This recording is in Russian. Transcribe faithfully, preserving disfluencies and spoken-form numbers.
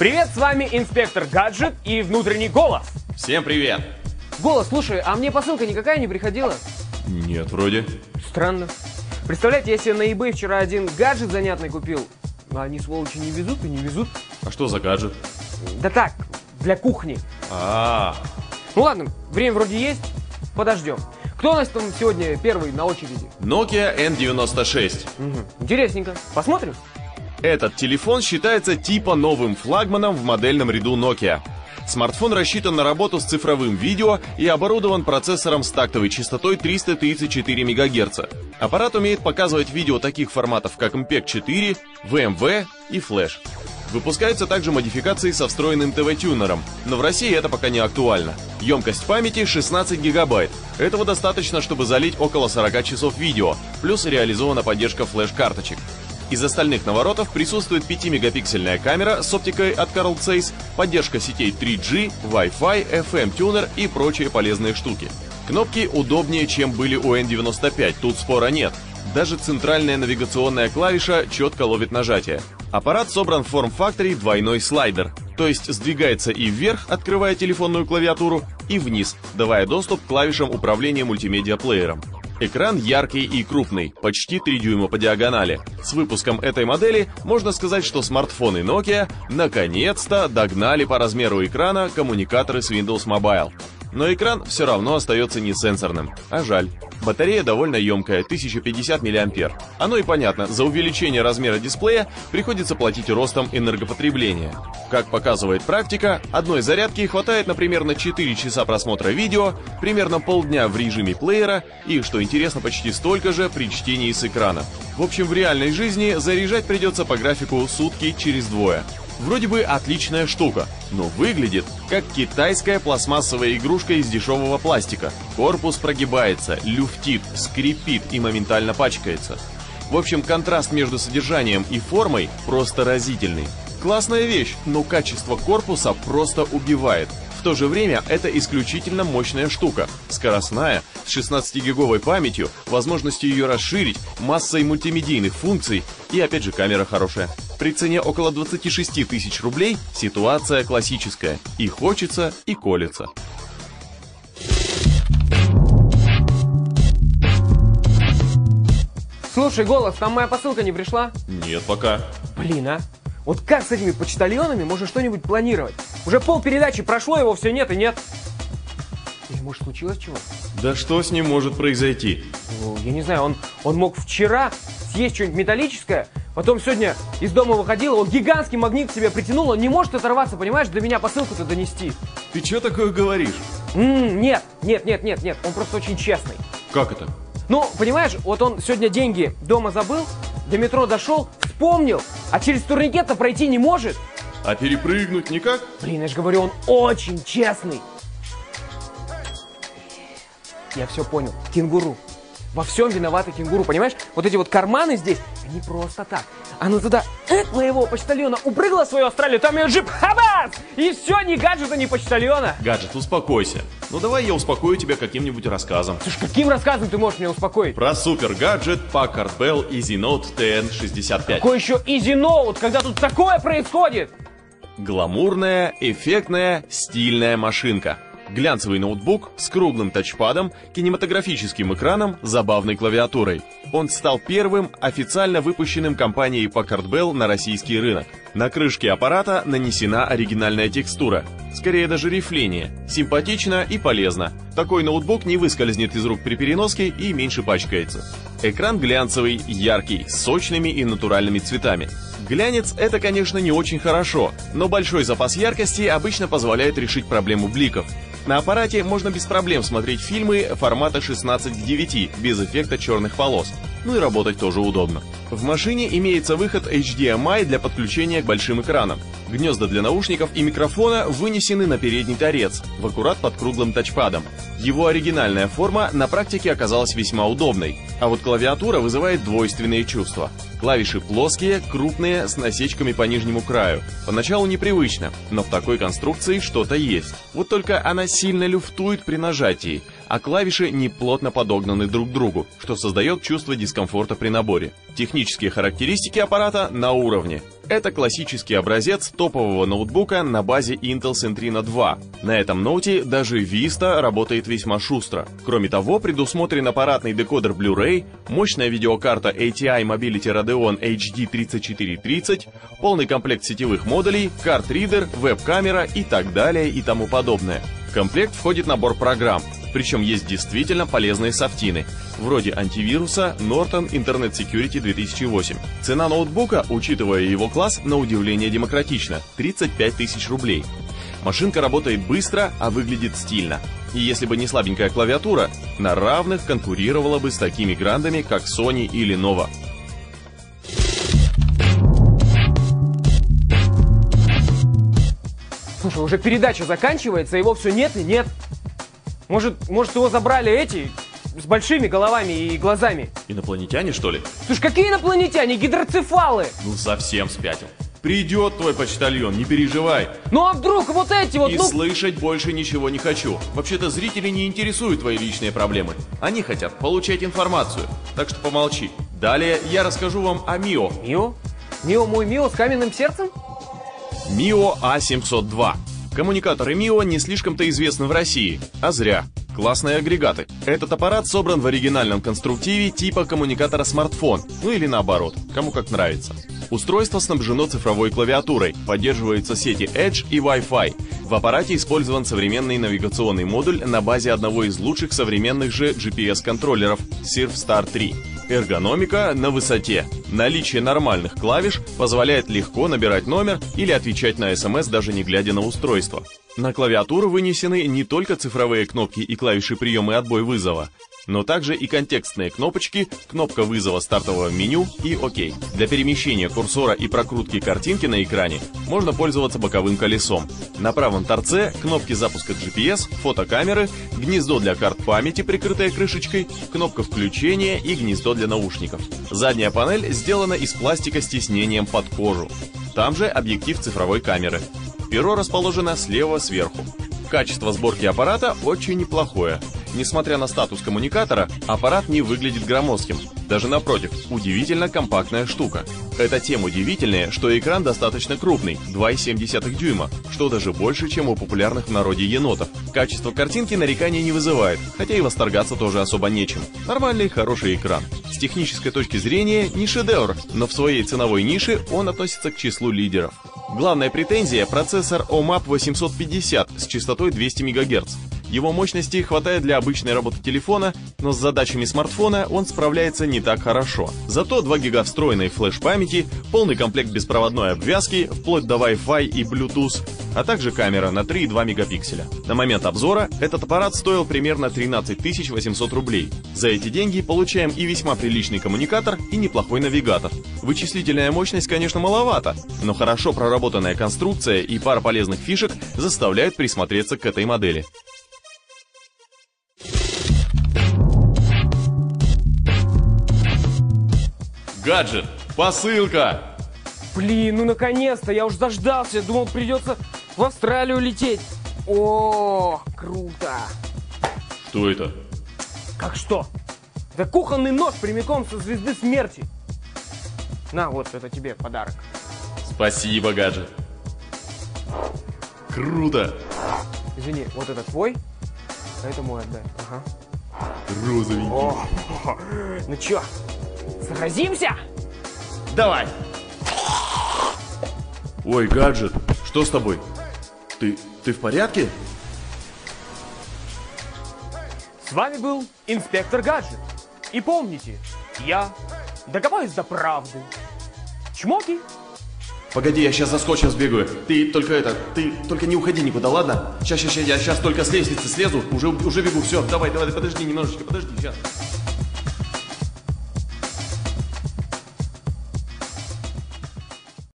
Привет, с вами инспектор Гаджет и внутренний голос. Всем привет. Голос, слушай, а мне посылка никакая не приходила? Нет, вроде. Странно. Представляете, я себе на eBay вчера один гаджет занятный купил, а они, сволочи, не везут и не везут. А что за гаджет? Да так, для кухни. А, -а, -а. Ну ладно, время вроде есть, подождем. Кто у нас там сегодня первый на очереди? Nokia эн девяносто шесть. Угу. Интересненько. Посмотрим? Этот телефон считается типа новым флагманом в модельном ряду Nokia. Смартфон рассчитан на работу с цифровым видео и оборудован процессором с тактовой частотой триста тридцать четыре мегагерца. Аппарат умеет показывать видео таких форматов, как эм пег четыре, ви эм ви и Flash. Выпускаются также модификации со встроенным тэ вэ-тюнером, но в России это пока не актуально. Емкость памяти шестнадцать гигабайт. Этого достаточно, чтобы залить около сорока часов видео, плюс реализована поддержка флеш-карточек. Из остальных наворотов присутствует пятимегапиксельная камера с оптикой от Carl Zeiss, поддержка сетей три джи, Wi-Fi, эф эм-тюнер и прочие полезные штуки. Кнопки удобнее, чем были у эн девяносто пять, тут спора нет. Даже центральная навигационная клавиша четко ловит нажатие. Аппарат собран в форм-факторе двойной слайдер, то есть сдвигается и вверх, открывая телефонную клавиатуру, и вниз, давая доступ к клавишам управления мультимедиа-плеером. Экран яркий и крупный, почти три дюйма по диагонали. С выпуском этой модели можно сказать, что смартфоны Nokia наконец-то догнали по размеру экрана коммуникаторы с Windows Mobile. Но экран все равно остается не сенсорным, а жаль. Батарея довольно емкая, тысяча пятьдесят миллиампер. Оно и понятно, за увеличение размера дисплея приходится платить ростом энергопотребления. Как показывает практика, одной зарядки хватает, например, на четыре часа просмотра видео, примерно полдня в режиме плеера и, что интересно, почти столько же при чтении с экрана. В общем, в реальной жизни заряжать придется по графику сутки через двое. Вроде бы отличная штука, но выглядит как китайская пластмассовая игрушка из дешевого пластика. Корпус прогибается, люфтит, скрипит и моментально пачкается. В общем, контраст между содержанием и формой просто разительный. Классная вещь, но качество корпуса просто убивает. В то же время это исключительно мощная штука, скоростная, с шестнадцатигиговой памятью, возможностью ее расширить, массой мультимедийных функций и опять же камера хорошая. При цене около двадцати шести тысяч рублей ситуация классическая, и хочется, и колется. Слушай, Голос, там моя посылка не пришла? Нет пока. Блин, а? Вот как с этими почтальонами можно что-нибудь планировать? Уже полпередачи прошло, его все нет и нет. Или может случилось чего? Да что с ним может произойти? Ну, я не знаю, он, он мог вчера съесть что-нибудь металлическое, потом сегодня из дома выходил, он гигантский магнит к себе притянул, он не может оторваться, понимаешь, до меня посылку-то донести. Ты что такое говоришь? М-м, нет, нет, нет, нет, нет, он просто очень честный. Как это? Ну, понимаешь, вот он сегодня деньги дома забыл, до метро дошел, вспомнил, а через турникет-то пройти не может. А перепрыгнуть никак? Блин, я же говорю, он очень честный. Я все понял. Кенгуру. Во всем виноваты кенгуру, понимаешь? Вот эти вот карманы здесь, они просто так. Оно туда, э, моего почтальона упрыгало в свою Австралию, там ее джип, хабац! И все, ни гаджета, ни почтальона. Гаджет, успокойся. Ну давай я успокою тебя каким-нибудь рассказом. Слушай, каким рассказом ты можешь меня успокоить? Про супер гаджет Packard Bell EasyNote ти эн шестьдесят пять. Какой еще EasyNote, когда тут такое происходит? Гламурная, эффектная, стильная машинка. Глянцевый ноутбук с круглым тачпадом, кинематографическим экраном, забавной клавиатурой. Он стал первым официально выпущенным компанией Packard Bell на российский рынок. На крышке аппарата нанесена оригинальная текстура, скорее даже рифление. Симпатично и полезно. Такой ноутбук не выскользнет из рук при переноске и меньше пачкается. Экран глянцевый, яркий, с сочными и натуральными цветами. Глянец — это, конечно, не очень хорошо, но большой запас яркости обычно позволяет решить проблему бликов. На аппарате можно без проблем смотреть фильмы формата шестнадцать к девяти, без эффекта черных полос. Ну и работать тоже удобно. В машине имеется выход эйч ди эм ай для подключения к большим экранам. Гнезда для наушников и микрофона вынесены на передний торец, в аккурат под круглым тачпадом. Его оригинальная форма на практике оказалась весьма удобной, а вот клавиатура вызывает двойственные чувства. Клавиши плоские, крупные, с насечками по нижнему краю. Поначалу непривычно, но в такой конструкции что-то есть. Вот только она сильно люфтует при нажатии, а клавиши не плотно подогнаны друг к другу, что создает чувство дискомфорта при наборе. Технические характеристики аппарата на уровне. Это классический образец топового ноутбука на базе Intel Centrino два. На этом ноуте даже Vista работает весьма шустро. Кроме того, предусмотрен аппаратный декодер Blu-ray, мощная видеокарта эй ти ай Mobility Radeon эйч ди тридцать четыре тридцать, полный комплект сетевых модулей, карт-ридер, веб-камера и так далее и тому подобное. В комплект входит набор программ, причем есть действительно полезные софтины, вроде антивируса Norton Internet Security две тысячи восемь. Цена ноутбука, учитывая его класс, на удивление демократична – тридцать пять тысяч рублей. Машинка работает быстро, а выглядит стильно. И если бы не слабенькая клавиатура, на равных конкурировала бы с такими грандами, как Sony или Nova. Слушай, уже передача заканчивается, его все нет и нет. Может, может его забрали эти с большими головами и глазами? Инопланетяне, что ли? Слушай, какие инопланетяне? Гидроцефалы! Ну совсем спятил. Придет твой почтальон, не переживай. Ну а вдруг вот эти вот... И ну... слышать больше ничего не хочу. Вообще-то зрители не интересуют твои личные проблемы. Они хотят получать информацию. Так что помолчи. Далее я расскажу вам о Мио. Мио? Мио мой Мио с каменным сердцем? Мио а семьсот два. Коммуникаторы Мио не слишком-то известны в России, а зря. Классные агрегаты. Этот аппарат собран в оригинальном конструктиве типа коммуникатора смартфон, ну или наоборот, кому как нравится. Устройство снабжено цифровой клавиатурой, поддерживаются сети Edge и Wi-Fi. В аппарате использован современный навигационный модуль на базе одного из лучших современных же джи пи эс-контроллеров Surfstar три. Эргономика на высоте. Наличие нормальных клавиш позволяет легко набирать номер или отвечать на эс эм эс, даже не глядя на устройство. На клавиатуру вынесены не только цифровые кнопки и клавиши приема и отбой вызова, но также и контекстные кнопочки, кнопка вызова стартового меню и ОК. Для перемещения курсора и прокрутки картинки на экране можно пользоваться боковым колесом. На правом торце кнопки запуска джи пи эс, фотокамеры, гнездо для карт памяти, прикрытое крышечкой, кнопка включения и гнездо для наушников. Задняя панель сделана из пластика с тиснением под кожу. Там же объектив цифровой камеры. Перо расположено слева сверху. Качество сборки аппарата очень неплохое. Несмотря на статус коммуникатора, аппарат не выглядит громоздким. Даже напротив, удивительно компактная штука. Это тем удивительнее, что экран достаточно крупный, два и семь десятых дюйма, что даже больше, чем у популярных в народе енотов. Качество картинки нареканий не вызывает, хотя и восторгаться тоже особо нечем. Нормальный, хороший экран. С технической точки зрения не шедевр, но в своей ценовой нише он относится к числу лидеров. Главная претензия – процессор о мап восемьсот пятьдесят с частотой двести мегагерц. Его мощности хватает для обычной работы телефона, но с задачами смартфона он справляется не так хорошо. Зато два гига встроенной флеш-памяти, полный комплект беспроводной обвязки, вплоть до Wi-Fi и Bluetooth, а также камера на три и два мегапикселя. На момент обзора этот аппарат стоил примерно тринадцать тысяч восемьсот рублей. За эти деньги получаем и весьма приличный коммуникатор, и неплохой навигатор. Вычислительная мощность, конечно, маловато, но хорошо проработанная конструкция и пара полезных фишек заставляют присмотреться к этой модели. Гаджет! Посылка! Блин, ну наконец-то, я уж заждался, думал, придется в Австралию лететь. О, круто! Что это? Как что? Это кухонный нож прямиком со звезды смерти. На, вот, это тебе подарок. Спасибо, гаджет. Круто! Извини, вот это твой, а это мой отдай. Ага. Розовенький. О, ну чё, сразимся? Давай! Ой, гаджет, что с тобой? Ты, ты в порядке? С вами был инспектор Гаджет. И помните, я докопаюсь до правды. Чмоки! Погоди, я сейчас за скотчем сбегаю. Ты только это, ты только не уходи никуда, ладно? Сейчас, сейчас, я сейчас только с лестницы слезу, уже, уже бегу, все, давай, давай, подожди немножечко, подожди, сейчас.